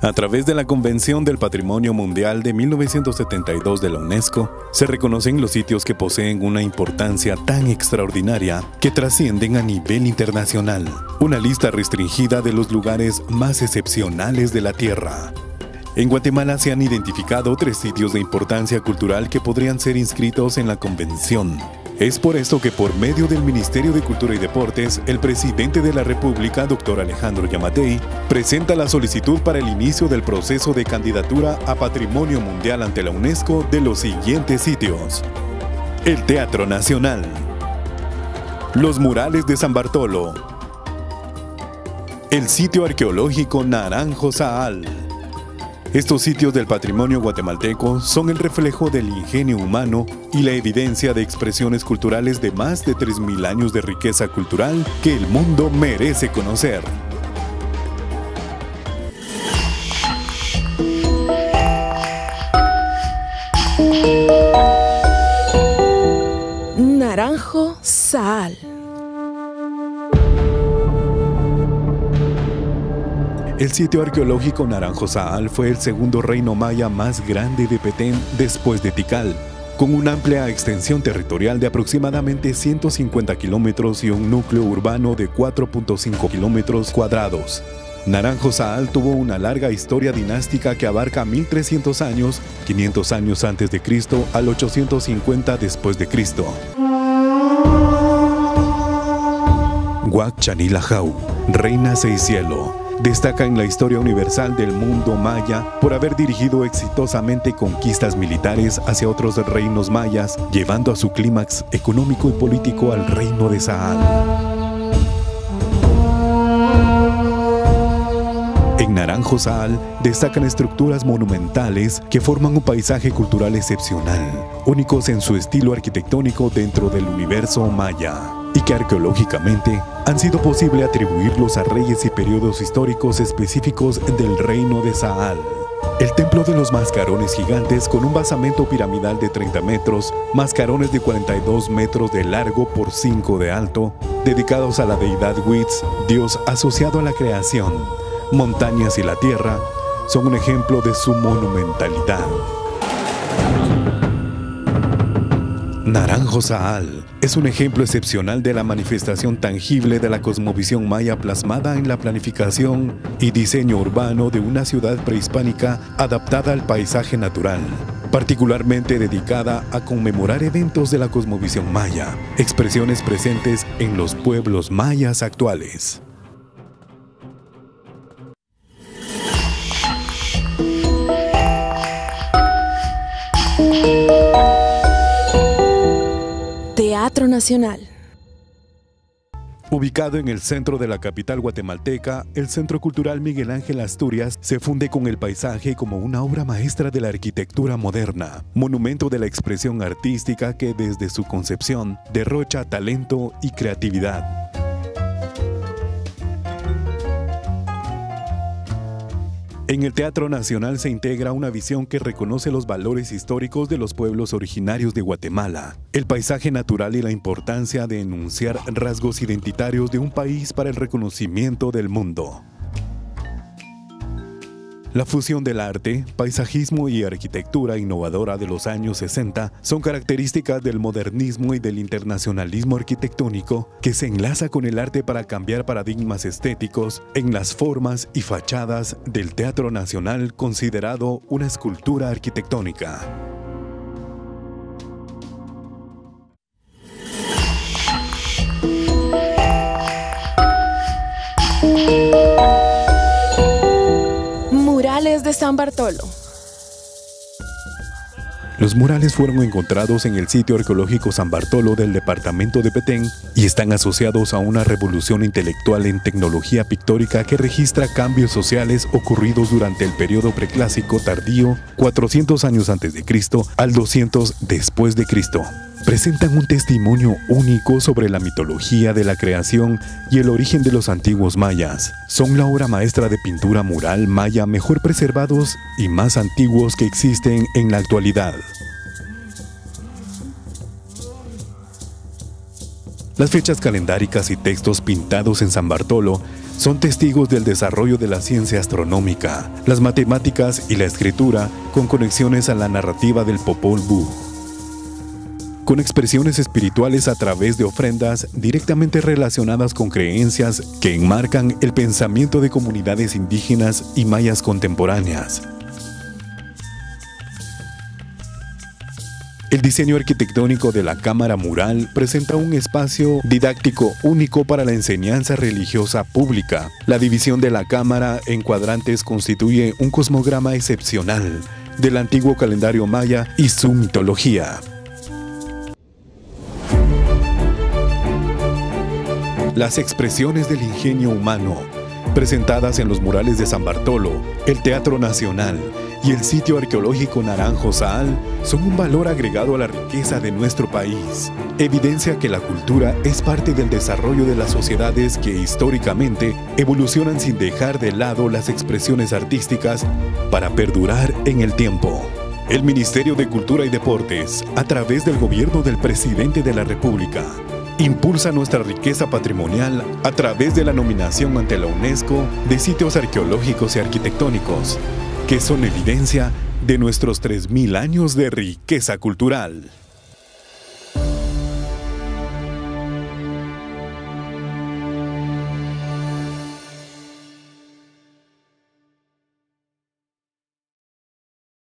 A través de la Convención del Patrimonio Mundial de 1972 de la UNESCO, se reconocen los sitios que poseen una importancia tan extraordinaria que trascienden a nivel internacional. Una lista restringida de los lugares más excepcionales de la Tierra. En Guatemala se han identificado 3 sitios de importancia cultural que podrían ser inscritos en la Convención. Es por esto que por medio del Ministerio de Cultura y Deportes, el presidente de la República, Dr. Alejandro Yamatei, presenta la solicitud para el inicio del proceso de candidatura a Patrimonio Mundial ante la UNESCO de los siguientes sitios. El Teatro Nacional. Los murales de San Bartolo. El sitio arqueológico Naranjo Saal. Estos sitios del patrimonio guatemalteco son el reflejo del ingenio humano y la evidencia de expresiones culturales de más de 3.000 años de riqueza cultural que el mundo merece conocer. Naranjo Saal. El sitio arqueológico Naranjo Saal fue el segundo reino maya más grande de Petén después de Tikal, con una amplia extensión territorial de aproximadamente 150 kilómetros y un núcleo urbano de 4.5 kilómetros cuadrados. Naranjo Saal tuvo una larga historia dinástica que abarca 1300 años, 500 años antes de Cristo al 850 después de Cristo. Huac Chanilajau, Reina Seis Cielo, destaca en la historia universal del mundo maya por haber dirigido exitosamente conquistas militares hacia otros reinos mayas, llevando a su clímax económico y político al reino de Saal. En Naranjo Saal destacan estructuras monumentales que forman un paisaje cultural excepcional, únicos en su estilo arquitectónico dentro del universo maya, y que arqueológicamente han sido posible atribuirlos a reyes y periodos históricos específicos del reino de Saal. El templo de los mascarones gigantes con un basamento piramidal de 30 metros, mascarones de 42 metros de largo por 5 de alto, dedicados a la deidad Huitz, dios asociado a la creación, montañas y la tierra, son un ejemplo de su monumentalidad. Naranjo Saal es un ejemplo excepcional de la manifestación tangible de la cosmovisión maya plasmada en la planificación y diseño urbano de una ciudad prehispánica adaptada al paisaje natural, particularmente dedicada a conmemorar eventos de la cosmovisión maya, expresiones presentes en los pueblos mayas actuales. Teatro Nacional. Ubicado en el centro de la capital guatemalteca, el Centro Cultural Miguel Ángel Asturias se funde con el paisaje como una obra maestra de la arquitectura moderna, monumento de la expresión artística que desde su concepción derrocha talento y creatividad. En el Teatro Nacional se integra una visión que reconoce los valores históricos de los pueblos originarios de Guatemala, el paisaje natural y la importancia de enunciar rasgos identitarios de un país para el reconocimiento del mundo. La fusión del arte, paisajismo y arquitectura innovadora de los años 60 son características del modernismo y del internacionalismo arquitectónico que se enlaza con el arte para cambiar paradigmas estéticos en las formas y fachadas del Teatro Nacional, considerado una escultura arquitectónica. Murales de San Bartolo. Los murales fueron encontrados en el sitio arqueológico San Bartolo del departamento de Petén y están asociados a una revolución intelectual en tecnología pictórica que registra cambios sociales ocurridos durante el periodo preclásico tardío, 400 años antes de Cristo al 200 después de Cristo. Presentan un testimonio único sobre la mitología de la creación y el origen de los antiguos mayas. Son la obra maestra de pintura mural maya mejor preservados y más antiguos que existen en la actualidad. Las fechas calendáricas y textos pintados en San Bartolo son testigos del desarrollo de la ciencia astronómica, las matemáticas y la escritura con conexiones a la narrativa del Popol Vuh, con expresiones espirituales a través de ofrendas directamente relacionadas con creencias que enmarcan el pensamiento de comunidades indígenas y mayas contemporáneas. El diseño arquitectónico de la cámara mural presenta un espacio didáctico único para la enseñanza religiosa pública. La división de la cámara en cuadrantes constituye un cosmograma excepcional del antiguo calendario maya y su mitología. Las expresiones del ingenio humano, presentadas en los murales de San Bartolo, el Teatro Nacional y el sitio arqueológico Naranjo Saal, son un valor agregado a la riqueza de nuestro país. Evidencia que la cultura es parte del desarrollo de las sociedades que históricamente evolucionan sin dejar de lado las expresiones artísticas para perdurar en el tiempo. El Ministerio de Cultura y Deportes, a través del gobierno del Presidente de la República, impulsa nuestra riqueza patrimonial a través de la nominación ante la UNESCO de sitios arqueológicos y arquitectónicos, que son evidencia de nuestros 3000 años de riqueza cultural.